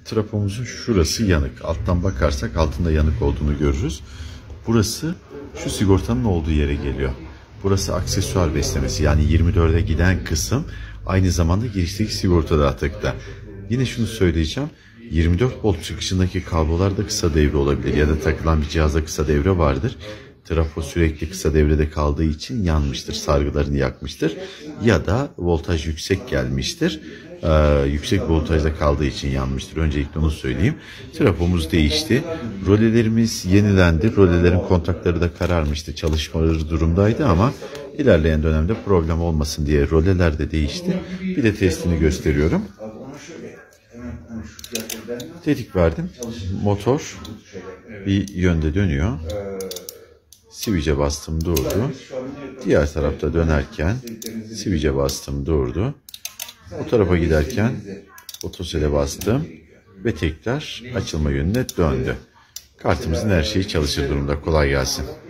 trapomuzun şurası yanık. Alttan bakarsak altında yanık olduğunu görürüz. Burası şu sigortanın olduğu yere geliyor. Burası aksesuar beslemesi, yani 24'e giden kısım aynı zamanda girişteki sigortada atıkta. Yine şunu söyleyeceğim. 24 volt çıkışındaki kablolarda kısa devre olabilir ya da takılan bir cihazda kısa devre vardır. Trafo sürekli kısa devrede kaldığı için yanmıştır, sargılarını yakmıştır. Ya da voltaj yüksek gelmiştir. Yüksek voltajda kaldığı için yanmıştır. Öncelikle onu söyleyeyim. Trafomuz değişti. Rolelerimiz yenilendi. Rolelerin kontakları da kararmıştı. Çalışmaları durumdaydı ama ilerleyen dönemde problem olmasın diye roleler de değişti. Bir de testini gösteriyorum. Tetik verdim. Motor bir yönde dönüyor. Switch'e bastım, durdu. Diğer tarafta dönerken switch'e bastım, durdu. O tarafa giderken otosele bastım ve tekrar açılma yönüne döndü. Kartımızın her şeyi çalışır durumda. Kolay gelsin.